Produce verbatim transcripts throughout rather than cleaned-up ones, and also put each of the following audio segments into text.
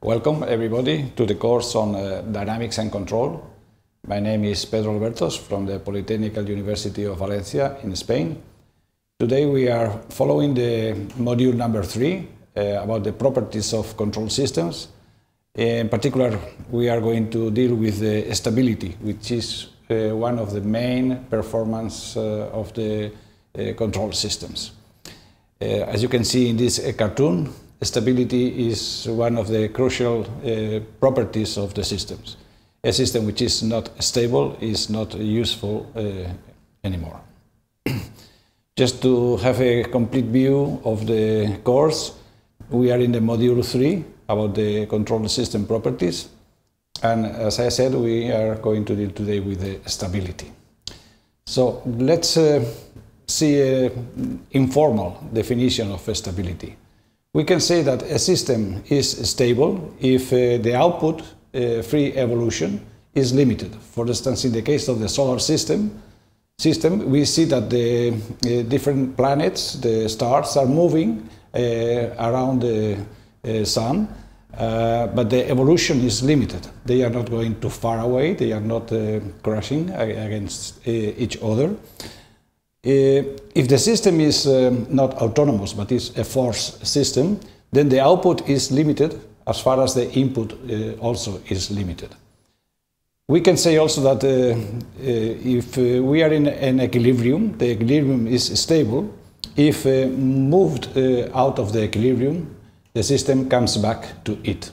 Welcome everybody to the course on uh, Dynamics and Control. My name is Pedro Albertos from the Polytechnical University of Valencia in Spain. Today we are following the module number three uh, about the properties of control systems. In particular, we are going to deal with the stability, which is uh, one of the main performance uh, of the uh, control systems. Uh, as you can see in this uh, cartoon, stability is one of the crucial uh, properties of the systems. A system which is not stable is not useful uh, anymore. Just to have a complete view of the course, we are in the module three about the control system properties. And as I said, we are going to deal today with the stability. So let's uh, see an informal definition of stability. We can say that a system is stable if uh, the output uh, free evolution is limited. For instance, in the case of the solar system, system we see that the uh, different planets, the stars, are moving uh, around the uh, sun, uh, but the evolution is limited. They are not going too far away, they are not uh, crashing against uh, each other. Uh, if the system is um, not autonomous but is a force system, then the output is limited as far as the input uh, also is limited. We can say also that uh, uh, if uh, we are in an equilibrium, the equilibrium is stable. If uh, moved uh, out of the equilibrium, the system comes back to it.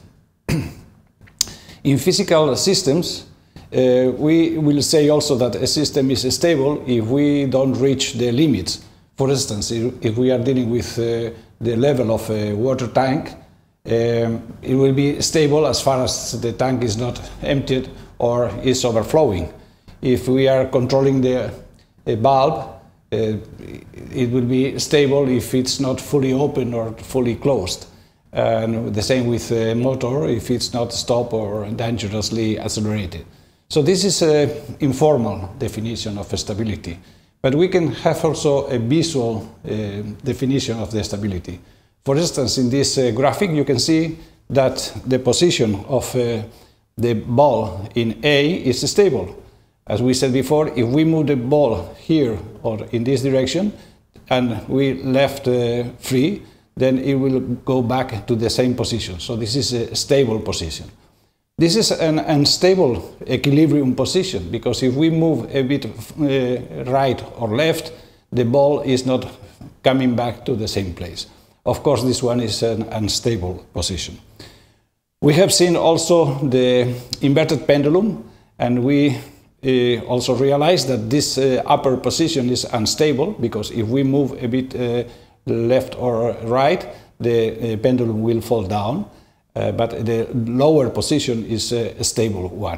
In physical systems, Uh, we will say also that a system is stable if we don't reach the limits. For instance, if, if we are dealing with uh, the level of a water tank, um, it will be stable as far as the tank is not emptied or is overflowing. If we are controlling the a bulb, uh, it will be stable if it's not fully open or fully closed. And the same with a motor, if it's not stopped or dangerously accelerated. So this is an informal definition of stability, but we can have also a visual uh, definition of the stability. For instance, in this uh, graphic you can see that the position of uh, the ball in A is stable. As we said before, if we move the ball here or in this direction and we left uh, free, then it will go back to the same position. So this is a stable position. This is an unstable equilibrium position, because if we move a bit uh, right or left, the ball is not coming back to the same place. Of course, this one is an unstable position. We have seen also the inverted pendulum, and we uh, also realize that this uh, upper position is unstable, because if we move a bit uh, left or right, the uh, pendulum will fall down. Uh, but the lower position is uh, a stable one.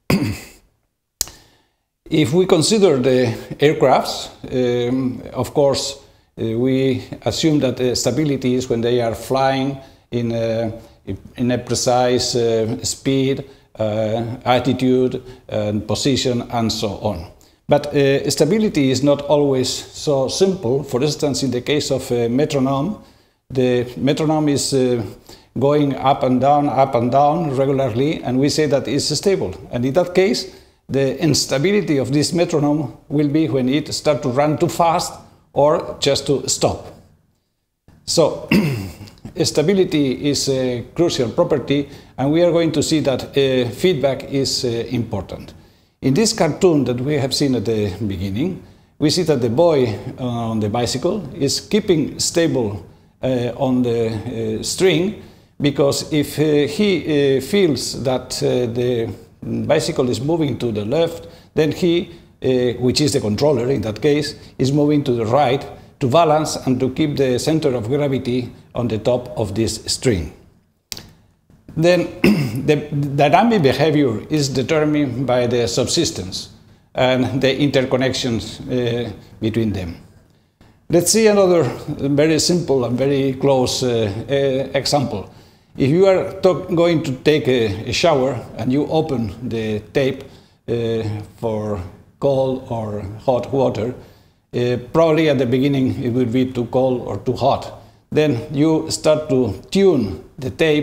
If we consider the aircrafts, um, of course, uh, we assume that the stability is when they are flying in a, in a precise uh, speed, uh, attitude, and position, and so on. But uh, stability is not always so simple. For instance, in the case of a metronome, the metronome is uh, going up and down, up and down regularly, and we say that it's stable. And in that case, the instability of this metronome will be when it starts to run too fast or just to stop. So, stability is a crucial property, and we are going to see that uh, feedback is uh, important. In this cartoon that we have seen at the beginning, we see that the boy on the bicycle is keeping stable uh, on the uh, string, because if uh, he uh, feels that uh, the bicycle is moving to the left, then he, uh, which is the controller in that case, is moving to the right to balance and to keep the center of gravity on the top of this string. Then the dynamic behavior is determined by the subsystems and the interconnections uh, between them. Let's see another very simple and very close uh, uh, example. If you are going to take a, a shower and you open the tape uh, for cold or hot water, uh, probably at the beginning it will be too cold or too hot. Then you start to tune the tape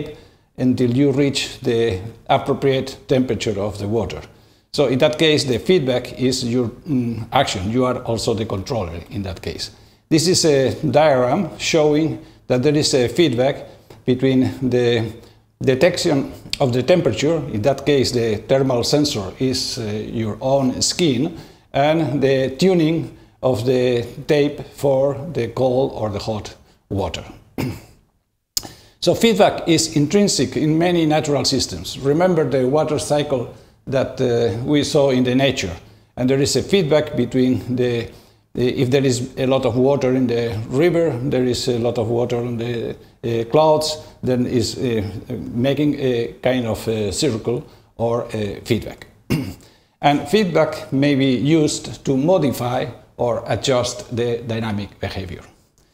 until you reach the appropriate temperature of the water. So in that case, the feedback is your mm, action. You are also the controller in that case. This is a diagram showing that there is a feedback between the detection of the temperature, in that case the thermal sensor is uh, your own skin, and the tuning of the tape for the cold or the hot water. So feedback is intrinsic in many natural systems. Remember the water cycle that uh, we saw in the nature, and there is a feedback between the, the if there is a lot of water in the river, there is a lot of water on the uh, clouds, then is uh, making a kind of a circle or a feedback. And feedback may be used to modify or adjust the dynamic behavior.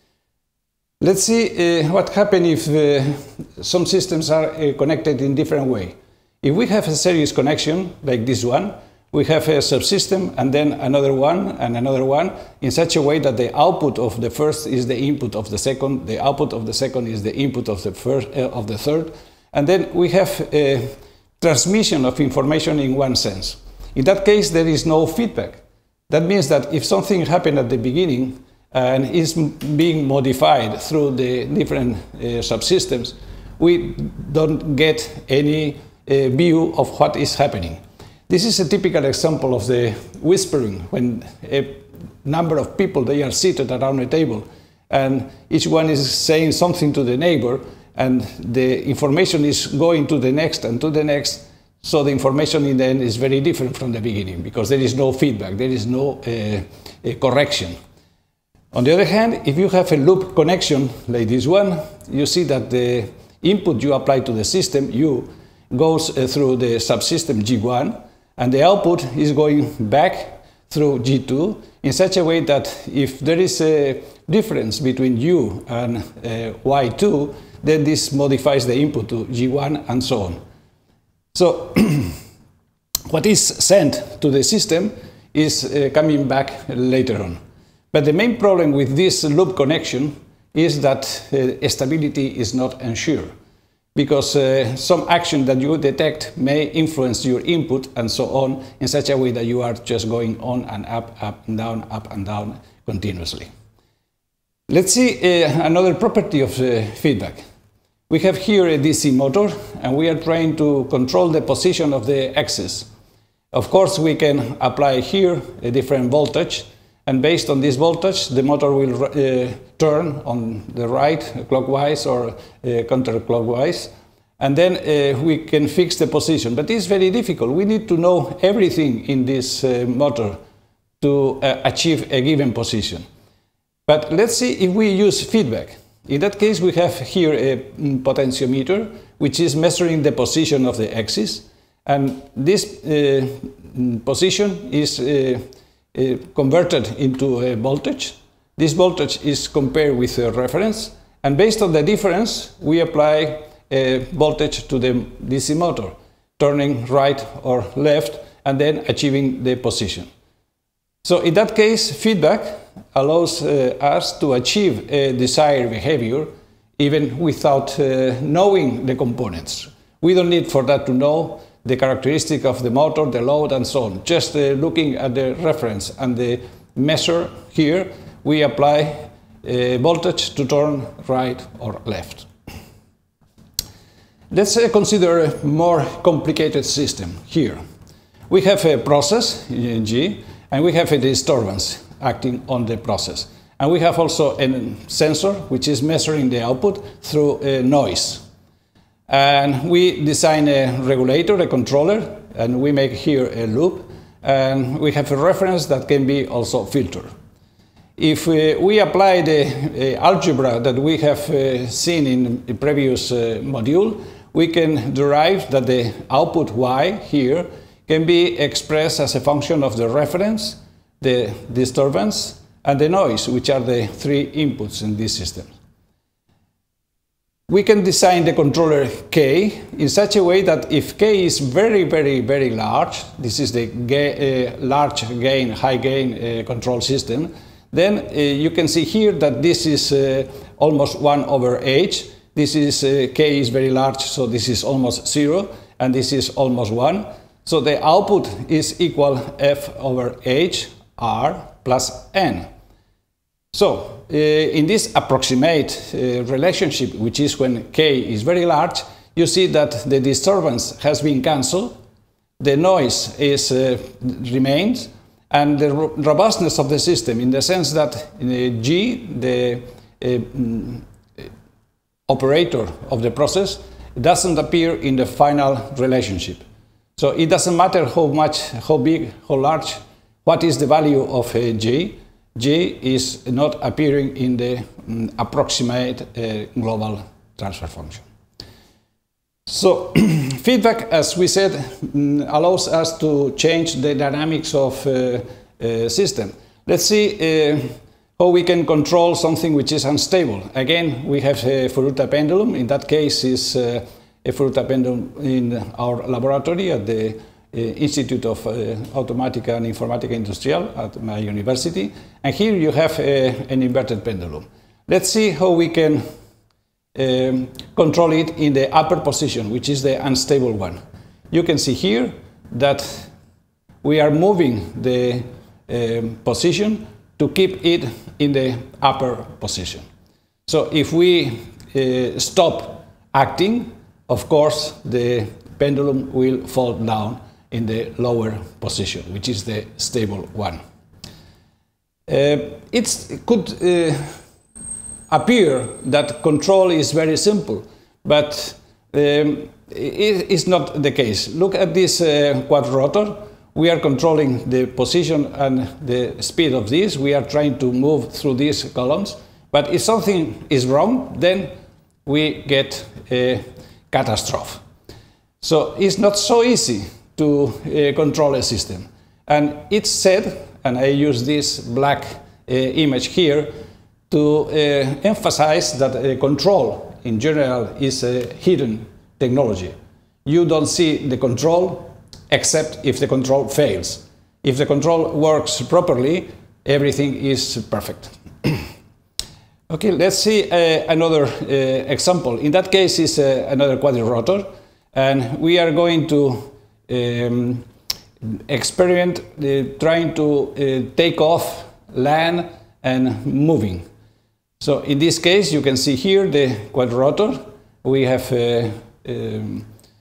Let's see uh, what happens if uh, some systems are uh, connected in different way. If we have a series connection like this one, we have a subsystem and then another one and another one in such a way that the output of the first is the input of the second, the output of the second is the input of the first uh, of the third, and then we have a transmission of information in one sense. In that case, there is no feedback. That means that if something happened at the beginning and is being modified through the different uh, subsystems, we don't get any uh, view of what is happening. This is a typical example of the whispering, when a number of people, they are seated around a table and each one is saying something to the neighbor, and the information is going to the next and to the next, so the information in the end is very different from the beginning because there is no feedback, there is no uh, correction. On the other hand, if you have a loop connection like this one, you see that the input you apply to the system, U, goes uh, through the subsystem G one, and the output is going back through G two in such a way that if there is a difference between U and uh, Y two, then this modifies the input to G one and so on. So what is sent to the system is uh, coming back later on. But the main problem with this loop connection is that uh, stability is not ensured, because uh, some action that you detect may influence your input and so on in such a way that you are just going on and up, up and down, up and down continuously. Let's see uh, another property of uh, feedback. We have here a D C motor and we are trying to control the position of the axis. Of course, we can apply here a different voltage, and based on this voltage, the motor will uh, turn on the right, clockwise or uh, counterclockwise, and then uh, we can fix the position. But it's very difficult. We need to know everything in this uh, motor to uh, achieve a given position. But let's see if we use feedback. In that case, we have here a potentiometer, which is measuring the position of the axis, and this uh, position is uh, Uh, converted into a voltage. This voltage is compared with a reference, and based on the difference we apply a voltage to the D C motor, turning right or left and then achieving the position. So in that case, feedback allows uh, us to achieve a desired behavior even without uh, knowing the components. We don't need for that to know the characteristic of the motor, the load, and so on. Just uh, looking at the reference and the measure here, we apply a voltage to turn right or left. Let's uh, consider a more complicated system here. We have a process, G, and we have a disturbance acting on the process. And we have also a sensor, which is measuring the output through a noise. And we design a regulator, a controller, and we make here a loop, and we have a reference that can be also filtered. If we, we apply the uh, algebra that we have uh, seen in the previous uh, module, we can derive that the output Y here can be expressed as a function of the reference, the disturbance, and the noise, which are the three inputs in this system. We can design the controller K in such a way that if K is very, very, very large, this is the ga uh, large gain, high gain uh, control system, then uh, you can see here that this is uh, almost one over H. This is uh, K is very large, so this is almost zero, and this is almost one. So the output is equal F over H R plus N. So uh, in this approximate uh, relationship, which is when K is very large, you see that the disturbance has been cancelled, the noise is uh, remains, and the ro robustness of the system, in the sense that uh, G, the uh, operator of the process, doesn't appear in the final relationship. So it doesn't matter how much, how big, how large, what is the value of uh, G, G is not appearing in the um, approximate uh, global transfer function. So feedback, as we said, um, allows us to change the dynamics of uh, uh, system. Let's see uh, how we can control something which is unstable. Again, we have a Furuta pendulum. In that case, is uh, a Furuta pendulum in our laboratory at the uh, Institute of uh, Automática and Informática Industrial at my university. And here you have a, an inverted pendulum. Let's see how we can um, control it in the upper position, which is the unstable one. You can see here that we are moving the um, position to keep it in the upper position. So if we uh, stop acting, of course, the pendulum will fall down in the lower position, which is the stable one. Uh, it's, it could uh, appear that control is very simple, but um, it is not the case. Look at this uh, quadrotor. We are controlling the position and the speed of this. We are trying to move through these columns. But if something is wrong, then we get a catastrophe. So it's not so easy to uh, control a system. And it's said, and I use this black uh, image here, to uh, emphasize that uh, control in general is a hidden technology. You don't see the control except if the control fails. If the control works properly, everything is perfect. Okay, let's see uh, another uh, example. In that case, is uh, another quadrirotor, and we are going to um, experiment uh, trying to uh, take off, land, and moving. So in this case, you can see here the quadrirotor. We have uh, um,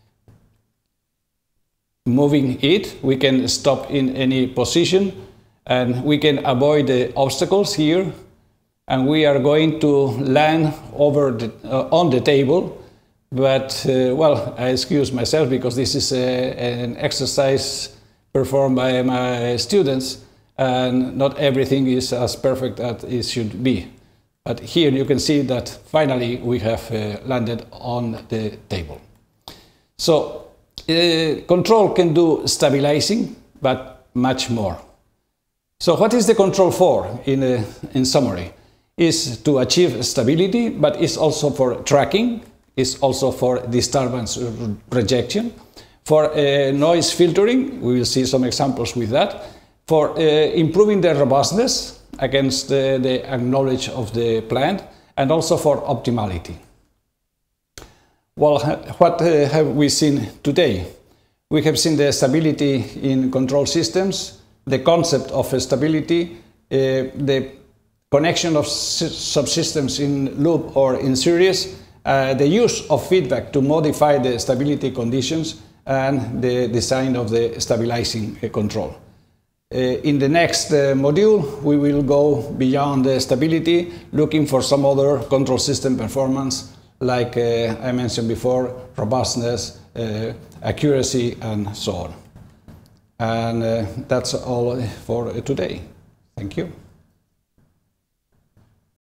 moving it. We can stop in any position, and we can avoid the obstacles here. And we are going to land over the, uh, on the table. But, uh, well, I excuse myself because this is a, an exercise performed by my students, and not everything is as perfect as it should be. But here you can see that finally we have uh, landed on the table. So uh, control can do stabilizing, but much more. So what is the control for, in, uh, in summary? Is to achieve stability, but it's also for tracking, it's also for disturbance rejection, for uh, noise filtering, we will see some examples with that, for uh, improving the robustness against uh, the knowledge of the plant, and also for optimality. Well, what uh, have we seen today? We have seen the stability in control systems, the concept of stability, uh, the connection of subsystems in loop or in series, uh, the use of feedback to modify the stability conditions, and the design of the stabilizing uh, control. Uh, in the next uh, module, we will go beyond the stability, looking for some other control system performance, like uh, I mentioned before, robustness, uh, accuracy, and so on. And uh, that's all for today. Thank you.